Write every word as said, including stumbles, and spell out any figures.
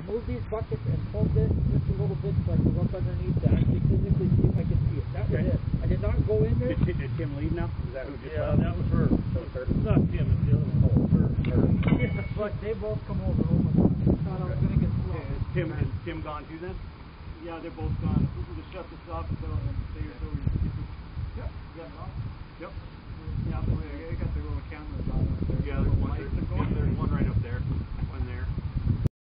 moved these buckets and pulled this just a little bit so I could look underneath to actually physically see if I could see it. That was okay. it. I did not go in there. Did, did Tim leave now? Is that who just Yeah, left? that was her. That was her. It's not Tim, it's the other one. Oh, her. her. Yeah, but they both come over. Oh my God. I thought I was going to get slow. Is Tim, is Tim gone too then? Yeah, they're both gone. If we could just shut this off until and stay here till we get this. Yep. You got it off? Yep. Yeah, but they got their little cameras on. Yeah, there's one, there, yeah, there's one right up there. One there.